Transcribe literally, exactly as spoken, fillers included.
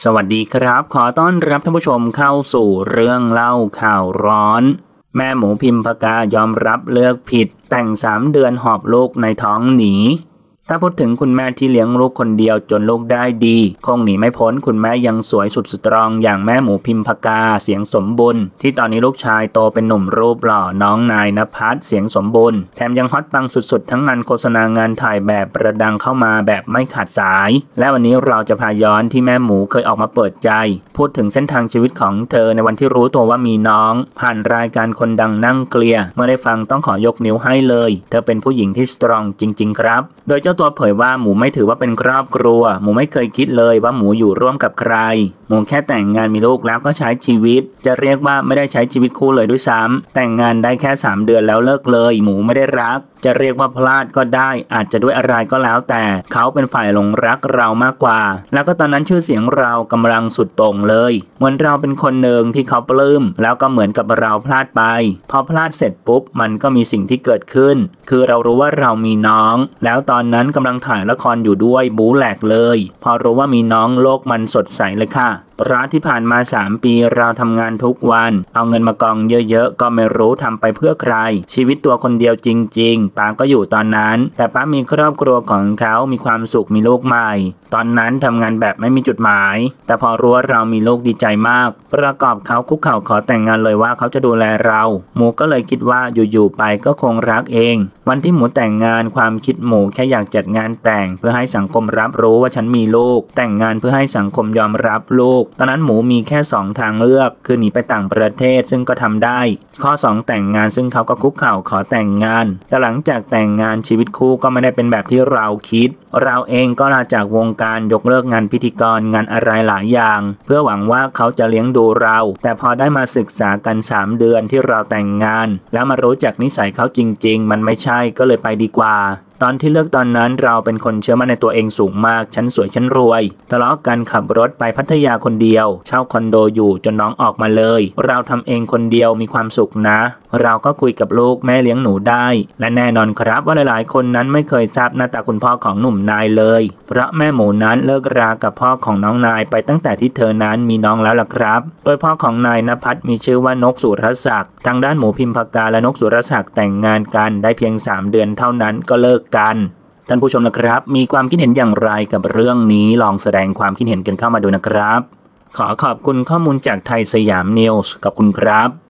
สวัสดีครับขอต้อนรับท่านผู้ชมเข้าสู่เรื่องเล่าข่าวร้อนแม่หมูพิมพกายอมรับเลือกผิดแต่งสามเดือนหอบลูกในท้องหนีถ้าพูดถึงคุณแม่ที่เลี้ยงลูกคนเดียวจนลูกได้ดีคงหนีไม่พ้นคุณแม่ยังสวยสุดสตรองอย่างแม่หมูพิมพกาเสียงสมบุญที่ตอนนี้ลูกชายโตเป็นหนุ่มรูปหล่อน้องนายณภัสเสียงสมบุญแถมยังฮอตปังสุดๆทั้งงานโฆษณางานถ่ายแบบประดังเข้ามาแบบไม่ขาดสายและวันนี้เราจะพาย้อนที่แม่หมูเคยออกมาเปิดใจพูดถึงเส้นทางชีวิตของเธอในวันที่รู้ตัวว่ามีน้องผ่านรายการคนดังนั่งเกลียเมื่อได้ฟังต้องขอยกนิ้วให้เลยเธอเป็นผู้หญิงที่สตรองจริงๆครับโดยเจ้าตัวเผยว่าหมูไม่ถือว่าเป็นครอบครัวหมูไม่เคยคิดเลยว่าหมูอยู่ร่วมกับใครหมูแค่แต่งงานมีลูกแล้วก็ใช้ชีวิตจะเรียกว่าไม่ได้ใช้ชีวิตคู่เลยด้วยซ้ำแต่งงานได้แค่สามเดือนแล้วเลิกเลยหมูไม่ได้รักจะเรียกว่าพลาดก็ได้อาจจะด้วยอะไรก็แล้วแต่เขาเป็นฝ่ายหลงรักเรามากกว่าแล้วก็ตอนนั้นชื่อเสียงเรากำลังสุดโต่งเลยเหมือนเราเป็นคนหนึ่งที่เขาปลื้มแล้วก็เหมือนกับเราพลาดไปพอพลาดเสร็จปุ๊บมันก็มีสิ่งที่เกิดขึ้นคือเรารู้ว่าเรามีน้องแล้วตอนนั้นกำลังถ่ายละครอยู่ด้วยบู๊แหลกเลยพอรู้ว่ามีน้องโลกมันสดใสเลยค่ะร้านที่ผ่านมาสามปีเราทำงานทุกวันเอาเงินมากองเยอะๆก็ไม่รู้ทำไปเพื่อใครชีวิตตัวคนเดียวจริงๆป้าก็อยู่ตอนนั้นแต่ป้ามีครอบครัวของเขามีความสุขมีลูกใหม่ตอนนั้นทำงานแบบไม่มีจุดหมายแต่พอรู้ว่าเรามีลูกดีใจมากประกอบเขาคุกเข่าขอแต่งงานเลยว่าเขาจะดูแลเราหมูก็เลยคิดว่าอยู่ๆไปก็คงรักเองวันที่หมูแต่งงานความคิดหมูแค่อยากจัดงานแต่งเพื่อให้สังคมรับรู้ว่าฉันมีลูกแต่งงานเพื่อให้สังคมยอมรับลูกตอนนั้นหมูมีแค่สองทางเลือกคือหนีไปต่างประเทศซึ่งก็ทำได้ข้อสองแต่งงานซึ่งเขาก็คุกเข่าขอแต่งงานแต่หลังจากแต่งงานชีวิตคู่ก็ไม่ได้เป็นแบบที่เราคิดเราเองก็ลาจากวงการยกเลิกงานพิธีกรงานอะไรหลายอย่างเพื่อหวังว่าเขาจะเลี้ยงดูเราแต่พอได้มาศึกษากันสามเดือนที่เราแต่งงานแล้วมารู้จักนิสัยเขาจริงๆมันไม่ใช่ก็เลยไปดีกว่าตอนที่เลือกตอนนั้นเราเป็นคนเชื่อมั่นในตัวเองสูงมากฉันสวยฉันรวยทะเลาะกันขับรถไปพัทยาคนเดียวเช่าคอนโดอยู่จนน้องออกมาเลยเราทำเองคนเดียวมีความสุขนะเราก็คุยกับลูกแม่เลี้ยงหนูได้และแน่นอนครับว่าหลายๆคนนั้นไม่เคยทราบหน้าตาคุณพ่อของหนุ่มนายเลยเพราะแม่หมูนั้นเลิกรากับพ่อของน้องนายไปตั้งแต่ที่เธอนั้นมีน้องแล้วล่ะครับโดยพ่อของนายณภัสมีชื่อว่านกสุรศักดิ์ทางด้านหมูพิมพกาและนกสุรศักดิ์แต่งงานกันได้เพียงสามเดือนเท่านั้นก็เลิกกันท่านผู้ชมนะครับมีความคิดเห็นอย่างไรกับเรื่องนี้ลองแสดงความคิดเห็นกันเข้ามาดูนะครับขอขอบคุณข้อมูลจากไทยสยามนิวส์ขอบคุณครับ